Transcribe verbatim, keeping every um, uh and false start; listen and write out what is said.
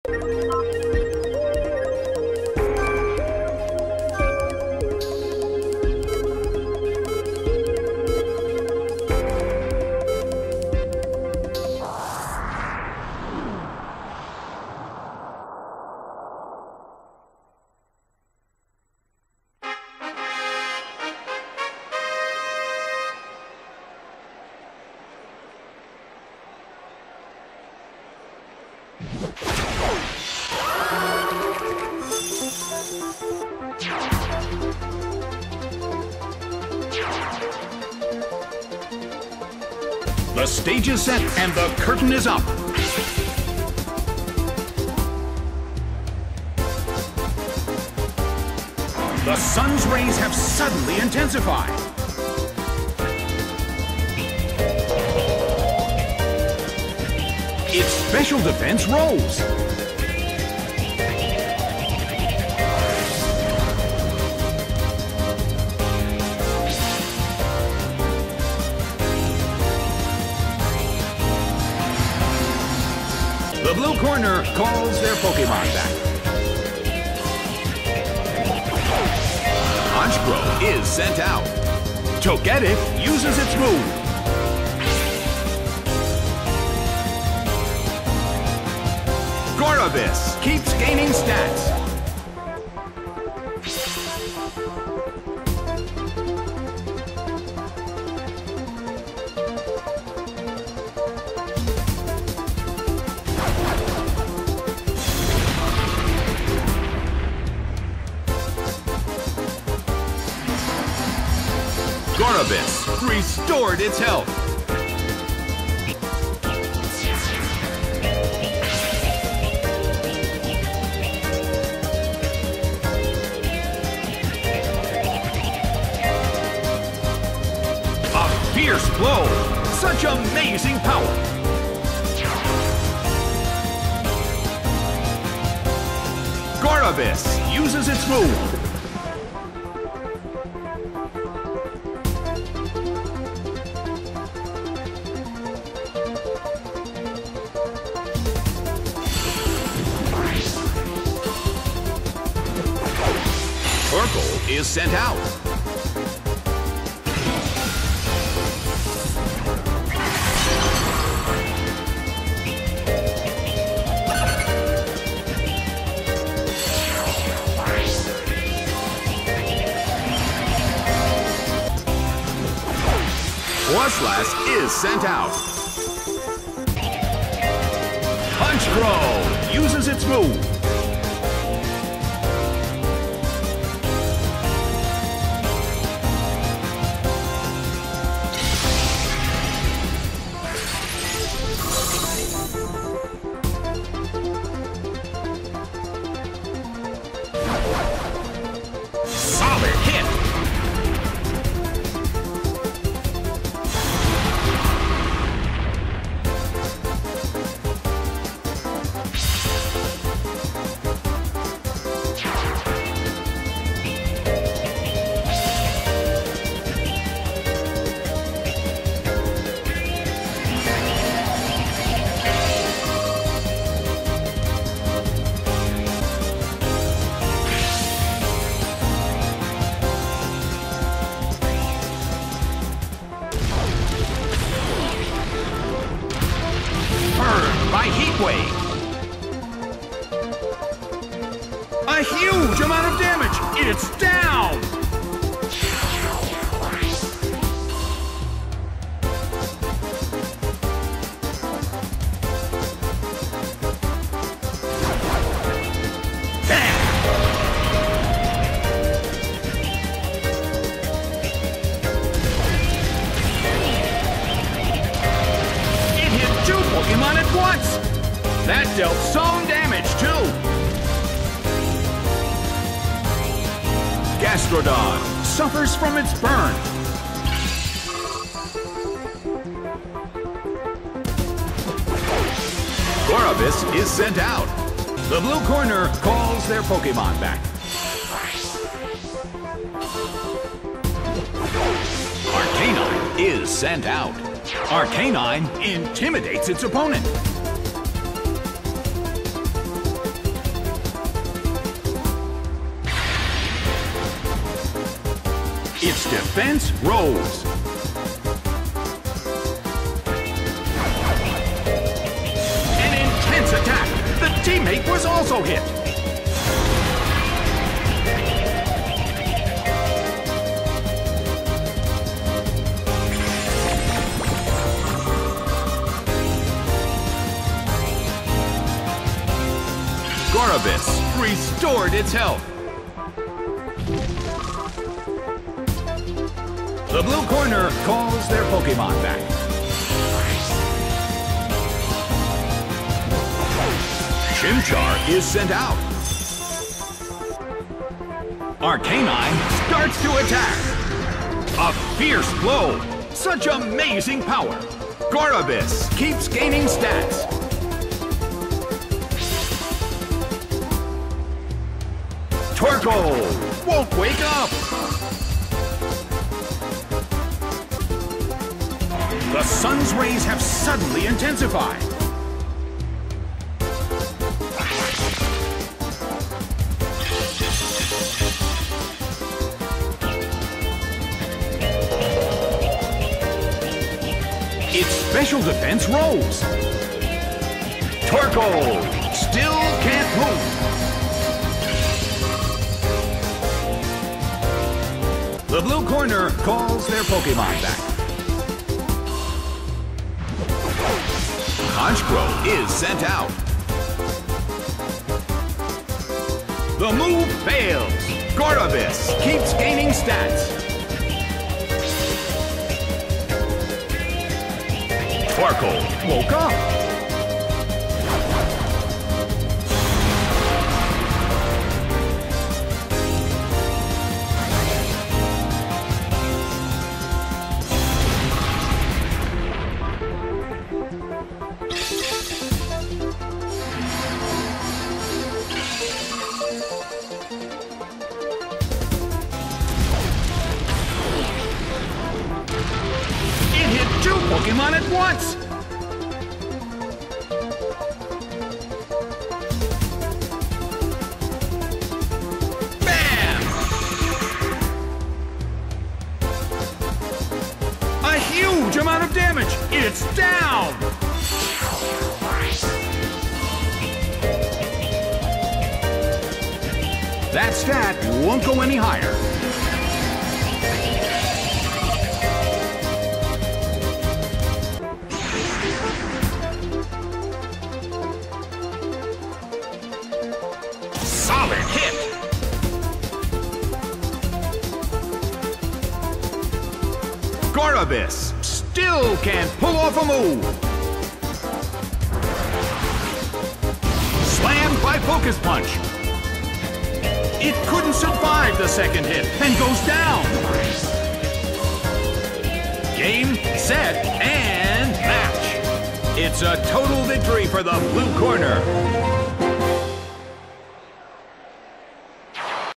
The stage is set and the curtain is up. The sun's rays have suddenly intensified. Its special defense rose. The blue corner calls their Pokemon back. Honchkrow is sent out. Togetic uses its move. Gorebyss keeps gaining stats. Gorebyss restored its health. A fierce blow! Such amazing power! Gorebyss uses its move. Torkoal is sent out. Froslass is sent out. Honchkrow uses its move. Solid hit! By heat wave. A huge amount of damage. It's down. Bam! It hit two Pokemon at once. That dealt some damage, too! Gastrodon suffers from its burn. Gorebyss is sent out. The blue corner calls their Pokemon back. Arcanine is sent out. Arcanine intimidates its opponent. Defense rose. An intense attack. The teammate was also hit. Gorebyss restored its health. The blue corner calls their Pokémon back. Chimchar is sent out. Arcanine starts to attack. A fierce blow. Such amazing power. Gorebyss keeps gaining stats. Torkoal won't wake up. The sun's rays have suddenly intensified. Its special defense rose. Torkoal still can't move. The blue corner calls their Pokémon back. Honchkrow is sent out. The move fails. Gorebyss keeps gaining stats. Torkoal woke up. Two Pokémon at once! Bam! A huge amount of damage! It's down! That stat won't go any higher. Solid hit! Gorebyss still can't pull off a move. Slammed by Focus Punch. It couldn't survive the second hit and goes down. Game, set, and match. It's a total victory for the blue corner.